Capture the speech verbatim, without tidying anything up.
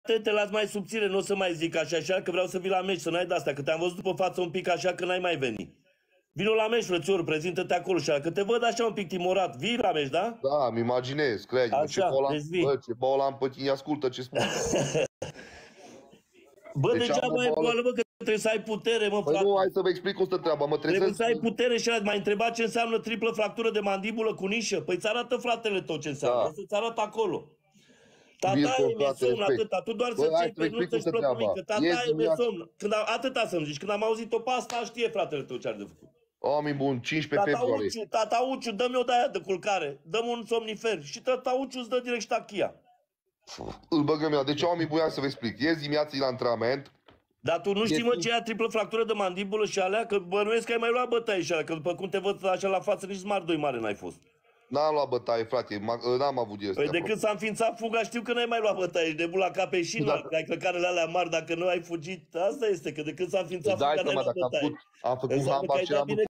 te, te las mai subțire, nu o să mai zic așa, așa, că vreau să vii la meci, să n-ai de-astea, că te-am văzut după față un pic așa, că n-ai mai venit. Vino la meci, frățior, prezintă-te acolo și că te văd așa un pic timorat. Vii la meci, da? Da, îmi imaginez, crede-mă, ce boala am pe tine, ascultă ce spun. Bă, deci degeaba e boală, bă, că trebuie să ai putere, mă, frate. Păi nu, hai să vă explic cum stă treaba, mă trezesc. Trebuie să ai putere și m-ai întrebat ce înseamnă triplă fractură de mandibulă cu nișă. Păi ți arată, fratele, tot ce înseamnă, da. Să-ți arată acolo. Tata e mi-e somn, atâta, tu doar să ții pe nu să-și plăcă mică. Tata e mi-e somn, atâta să-mi zici, când am auzit-o pe asta, știe fratele tău ce ar de făcut. Oameni buni, cincisprezece februarie. Tata Uciu, dă-mi o de-aia de culcare, dă-mi un somnifer și tata Uciu îți dă direct ștachia. Îl băgăm eu, deci oameni buni, hai să vă explic. Ieri dimineața la antrenament. Dar tu nu știi, mă, ce e triplă fractură de mandibulă și alea? Că bănuiesc că ai mai luat bătaie și alea, că după cum te văd așa la față, nici smart doi mare n-ai fost. N-am luat bătaie, frate, n-am avut este. Păi de când s-a înființat fuga, știu că n-ai mai luat bătaie, ești nebun la cape și da. Ai clăcarele alea mari, dacă nu ai fugit, asta este, că de când s-a înființat fuga, n-ai luat bătaie. Am făcut hambar și